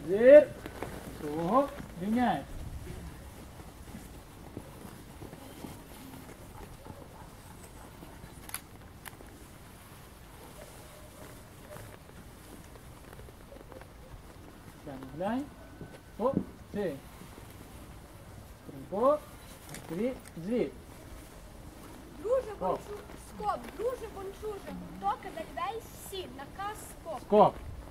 Зір. Свого. Рівняється. Глянь. О, ти. О, три, звір. Друже бончуж, скоп, друже бончуже, гуртоки дальвей всі, наказ скоп. Скоп.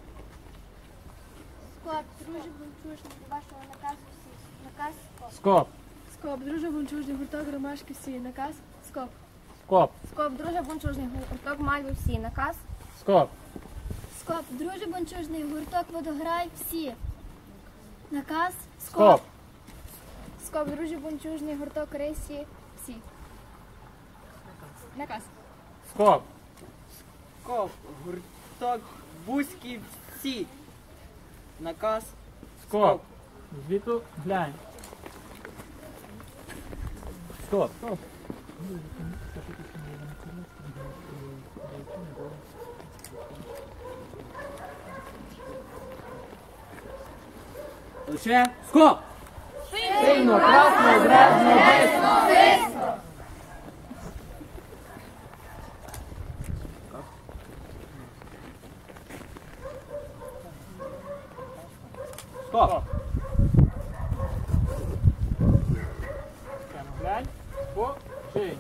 Скоп, друже бончужний, до вашого наказу всі, наказ скоп. Скоп. Скоп, друже бунчужний гурток ромашки всі, наказ скоп. Скоп. Скоп, друже бончужний гурток мальви всі, наказ. Скоп. Скоп, друже бончужний гурток водограй всі, наказ Скоп. Скоп, друже бончужний гурток рейсі всі. Наказ. Скоп. Скоп, гурток бузькі всі. Наказ. Скоп. Звіту глянь. Скоп. Скоп. Лише скоп! Сильно, красно, древно, весно. Скоп! Глянь. О, ший.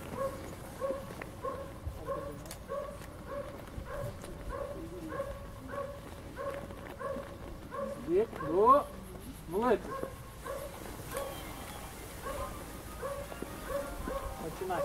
Звір. До. Молитви. Починай.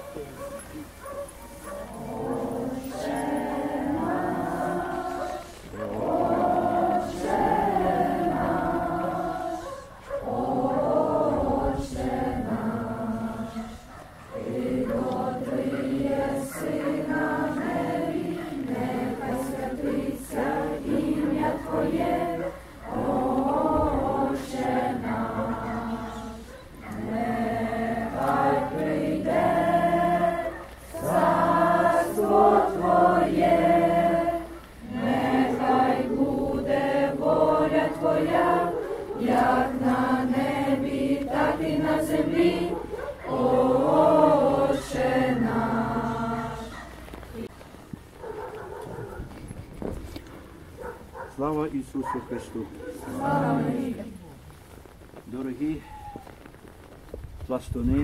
Слава Ісусу Христу! Дорогі пластуни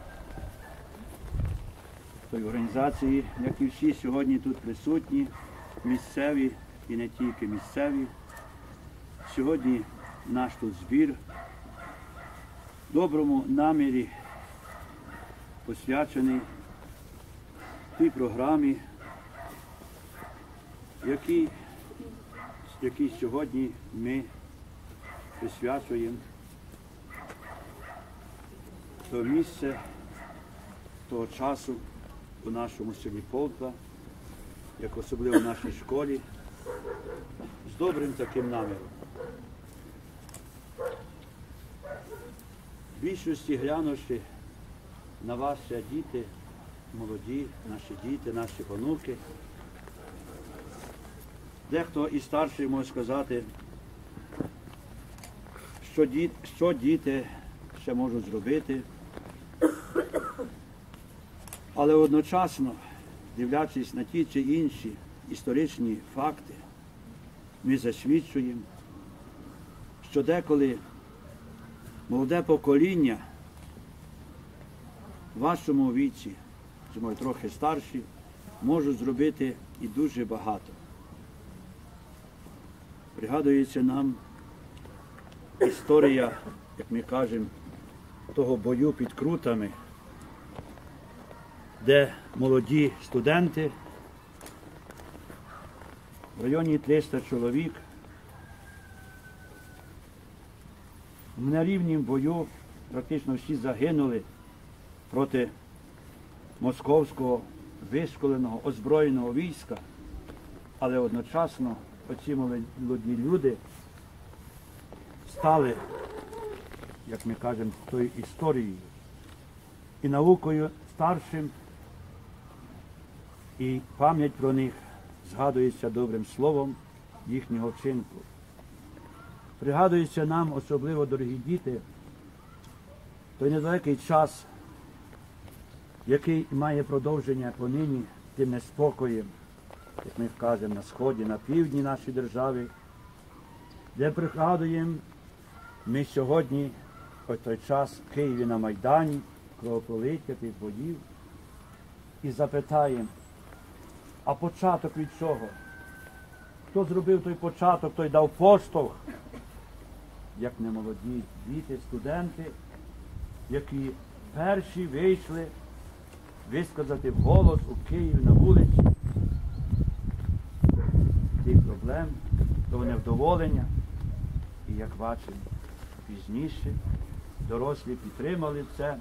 тої організації, як і всі сьогодні тут присутні, місцеві і не тільки місцеві. Сьогодні наш тут збір в доброму намірі посвячений тій програмі, який сьогодні ми присвячуємо то місце того часу у нашому селі Полтва, як особливо в нашій школі, з добрим таким наміром. В більшості, глянувши на вас, ще діти, молоді, наші діти, наші онуки, дехто і старший може сказати, що діти ще можуть зробити, але одночасно, дивлячись на ті чи інші історичні факти, ми засвідчуємо, що деколи молоде покоління в вашому віці, може трохи старші, можуть зробити і дуже багато. Пригадується нам історія, як ми кажемо, того бою під Крутами, де молоді студенти, в районі 300 чоловік, в нерівнім бою практично всі загинули проти московського вишколеного, озброєного війська, але одночасно оці молоді люди стали, як ми кажемо, тою історією і наукою старшим, і пам'ять про них згадується добрим словом їхнього вчинку. Пригадується нам, особливо, дорогі діти, той недалекий час, який має продовження понині тим неспокоєм, як ми кажемо, на сході, на півдні нашої держави, де пригадуємо ми сьогодні, ось той час в Києві на Майдані, кровопролиття тих боїв, і запитаємо, а початок від чого? Хто зробив той початок, той дав поштовх, як не молоді діти, студенти, які перші вийшли висказати вголос у Києві на вулиці тих проблем, того невдоволення. І як бачимо, пізніше дорослі підтримали це.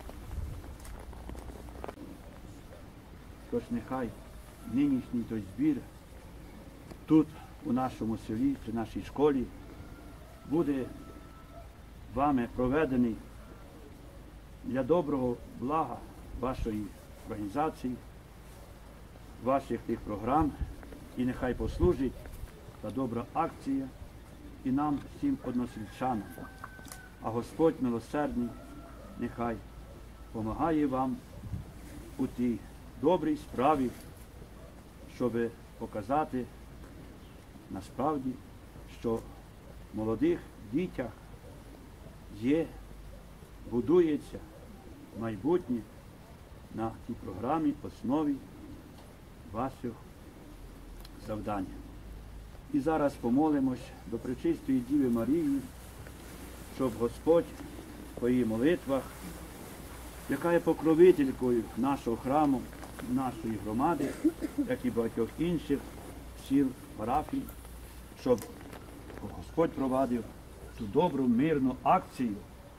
Тож нехай нинішній той збір тут, у нашому селі, при нашій школі, буде вами проведений для доброго блага вашої організації, ваших тих програм, і нехай послужить та добра акція і нам всім односельчанам. А Господь милосердний нехай помагає вам у тій добрій справі, щоб показати насправді, що в молодих дітях є, будується майбутнє на тій програмі, основі ваших завдань. І зараз помолимось до Пречистої Діви Марії, щоб Господь по її молитвах, яка є покровителькою нашого храму, нашої громади, як і багатьох інших сіл, парафій, щоб Господь провадив ту добру, мирну акцію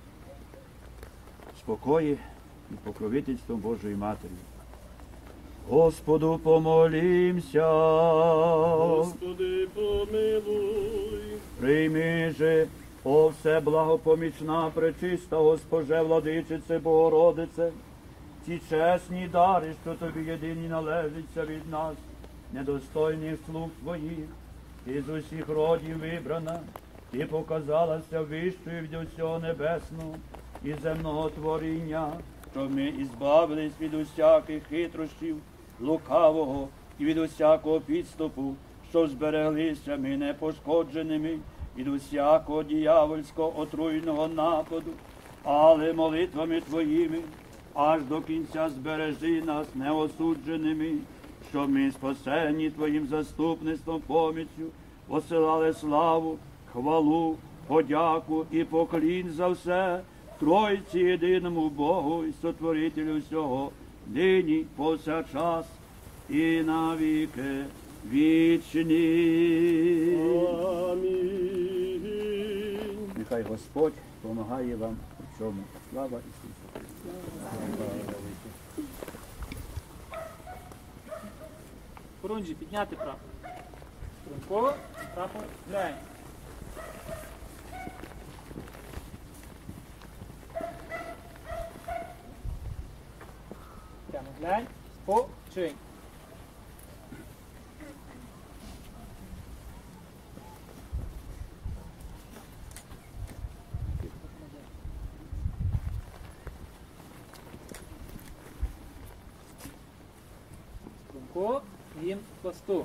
спокої і покровительством Божої Матері. Господу помолімся. Господи, помилуй. Прийми же, о все благопомічна, пречиста Госпоже, Владичице, Богородице, ці чесні дари, що тобі єдині належаться від нас, недостойних слуг твоїх, ти з усіх родів вибрана, ти показалася вищою від усього небесного і земного творіння, щоб ми ізбавились від усяких хитрощів, лукавого і від усякого підступу, щоб збереглися ми непошкодженими від усякого діявольського отруйного нападу, але молитвами твоїми аж до кінця збережи нас неосудженими, щоб ми спасені твоїм заступництвом, поміччю, посилали славу, хвалу, подяку і поклін за все Тройці єдиному Богу і Сотворителю всього, нині, повсякчас і навіки вічні. Амінь. Нехай Господь помагає вам у цьому. Слава Ісусу. Хорунжі, підняти прапор. Струнково, прапор, глянь. Прямо глянь, спочинь. Струнко, він пласту.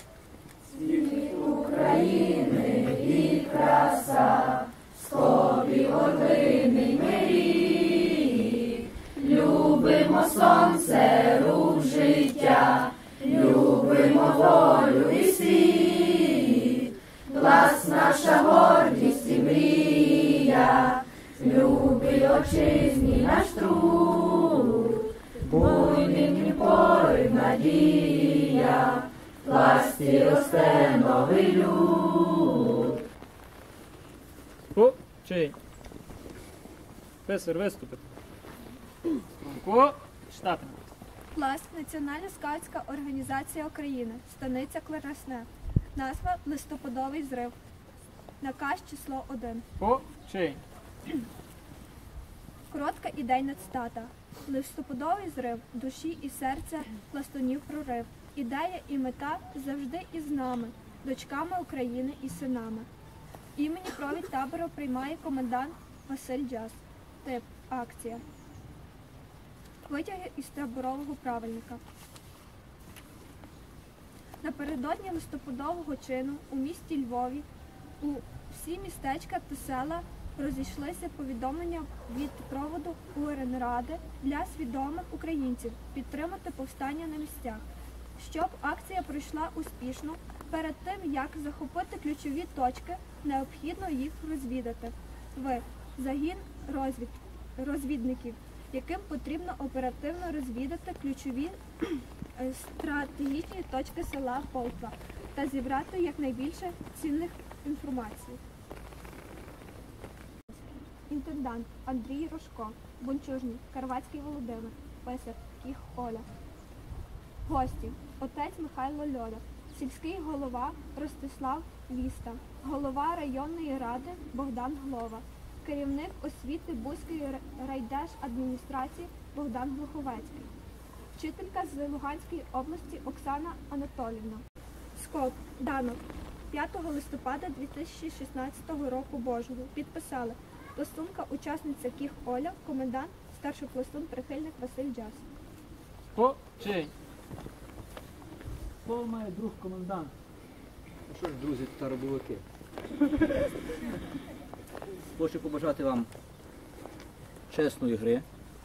Спочинь. Писар виступить. Струнко, читати. Пласт – Національна скаутська організація України, станиця Кларасне. Назва – листопадовий зрив. Наказ число 1. Спочинь. Коротка ідейна цитата. Листопадовий зрив душі і серця пластунів прорив. Ідея і мета завжди із нами, дочками України і синами. Імені провід табору приймає комендант Василь Джаз. Тип – акція. Витяги із таборового правильника. Напередодні листопадового чину у місті Львові у всі містечка та села розійшлися повідомлення від проводу УРНРади для свідомих українців підтримати повстання на місцях. Щоб акція пройшла успішно, перед тим, як захопити ключові точки, необхідно їх розвідати. Загін розвідників, яким потрібно оперативно розвідати ключові стратегічні точки села Полтва та зібрати якнайбільше цінних інформацій. Інтендант Андрій Рожко, Бунчужний, Карвацький Володимир, Писар, Кіх Оля. Гості. Отець Михайло Льода, сільський голова Ростислав Віста, голова районної ради Богдан Глова, керівник освіти Буської райдержадміністрації Богдан Глуховецький, вчителька з Луганської області Оксана Анатоліївна. Скоп. Данок. 5 листопада 2016 року Божого. Підписали пластунка, учасниця Кіх Оля, комендант, старший пластун, прихильник Василь Джаз. Починь. Слово має друг комендант. Що ж, друзі та робовики? Хочу побажати вам чесної гри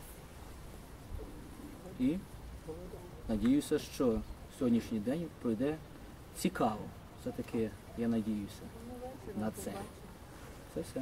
і надіюся, що сьогоднішній день пройде цікаво. Все-таки я надіюся на це. Це все.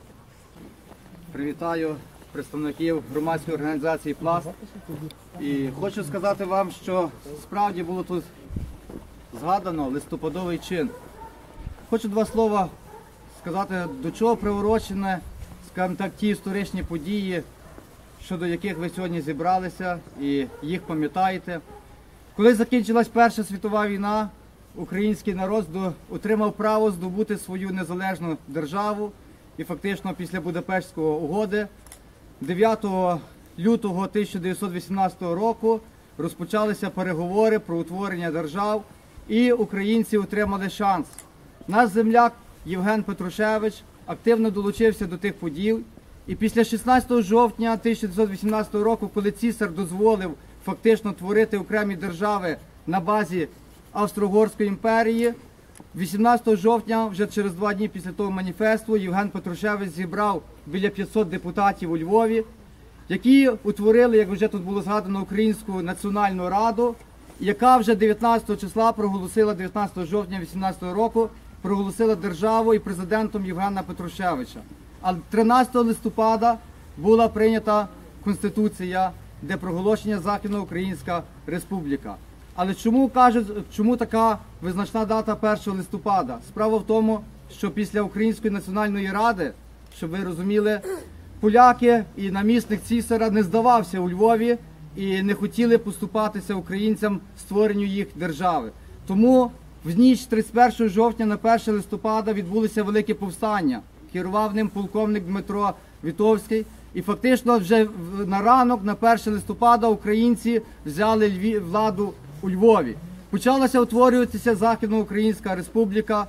Привітаю представників громадської організації «Пласт». І хочу сказати вам, що справді було тут згадано листопадовий чин. Хочу два слова сказати, до чого приурочені, скажімо так, ті історичні події, щодо яких ви сьогодні зібралися і їх пам'ятаєте. Коли закінчилась Перша світова війна, український народ отримав право здобути свою незалежну державу. І фактично після Будапештської угоди 9 лютого 1918 року розпочалися переговори про утворення держав, і українці отримали шанс. Наш земляк Євген Петрушевич активно долучився до тих подій. І після 16 жовтня 1918 року, коли цісар дозволив фактично творити окремі держави на базі Австро-Угорської імперії, 18 жовтня, вже через 2 дні після того маніфесту, Євген Петрушевич зібрав біля 500 депутатів у Львові, які утворили, як вже тут було згадано, Українську національну раду, яка вже 19 числа проголосила, 19 жовтня 18 року, проголосила державу і президентом Євгена Петрушевича. А 13 листопада була прийнята Конституція, де проголошення Західноукраїнська Республіка. Але чому кажуть, чому така визначна дата 1 листопада? Справа в тому, що після Української національної ради, щоб ви розуміли, поляки і намісник цісара не здавався у Львові і не хотіли поступатися українцям створенню їх держави. Тому в ніч 31 жовтня на 1 листопада відбулося велике повстання. Керував ним полковник Дмитро Вітовський. І фактично вже на ранок, на 1 листопада, українці взяли владу у Львові. Почалася утворюватися Західноукраїнська Республіка,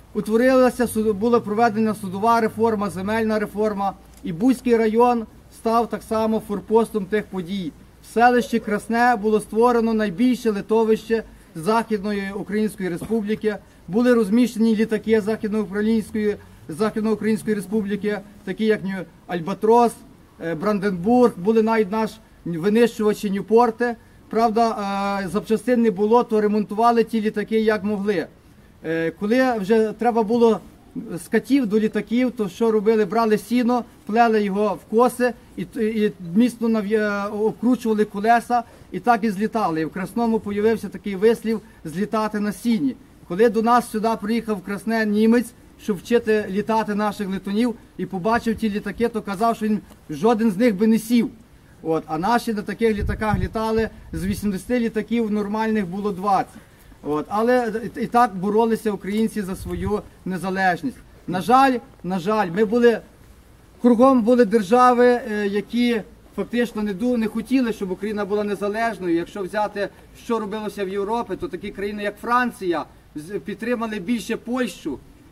була проведена судова реформа, земельна реформа, і Буський район став так само форпостом тих подій. В селищі Красне було створено найбільше литовище Західної Української Республіки, були розміщені літаки Західноукраїнської Республіки, такі як Альбатрос, Бранденбург, були навіть наші винищувачі Ньюпорти. Правда, запчастин не було, то ремонтували ті літаки як могли. Коли вже треба було з катів до літаків, то що робили? Брали сіно, плели його в коси і міцно обкручували колеса і так і злітали. І в Красному з'явився такий вислів «злітати на сіні». Коли до нас сюди приїхав в Красне німець, щоб вчити літати наших летунів, і побачив ті літаки, то казав, що він жоден з них би не сів. А наші на таких літаках літали, з 80 літаків нормальних було 20. Але і так боролися українці за свою незалежність. На жаль, кругом були держави, які фактично не хотіли, щоб Україна була незалежною. Якщо взяти, що робилося в Європі, то такі країни, як Франція, підтримали більше Польщу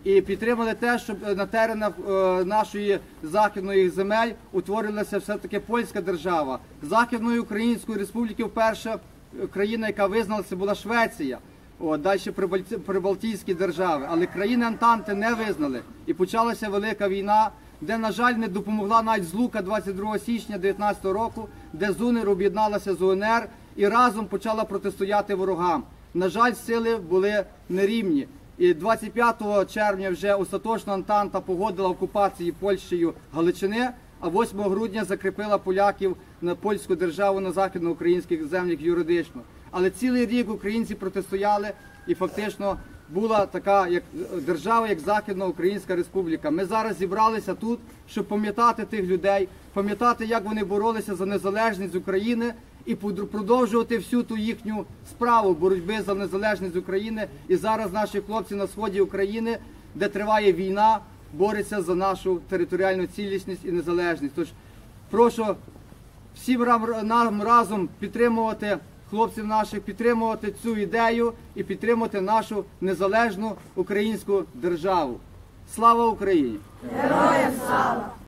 і підтримали те, щоб на теренах нашої західної земель утворилася все-таки польська держава. Західної Української Республіки вперше країна, яка визналася, була Швеція. Далі прибалтійські держави. Але країни Антанти не визнали. І почалася Велика війна, де, на жаль, не допомогла навіть злука 22 січня 1919 року, де ЗУНР об'єдналася з УНР і разом почала протистояти ворогам. На жаль, сили були нерівні. І 25 червня вже остаточно Антанта погодила окупації Польщею Галичини, а 8 грудня закріпила поляків на польську державу на західноукраїнських землях юридично. Але цілий рік українці протистояли, і фактично була така держава, як Західноукраїнська Республіка. Ми зараз зібралися тут, щоб пам'ятати тих людей, пам'ятати, як вони боролися за незалежність України і продовжувати всю ту їхню справу боротьби за незалежність України. І зараз наші хлопці на сході України, де триває війна, борються за нашу територіальну цілісність і незалежність. Тож прошу всім нам разом підтримувати хлопців наших, підтримувати цю ідею і підтримувати нашу незалежну українську державу. Слава Україні! Героям слава!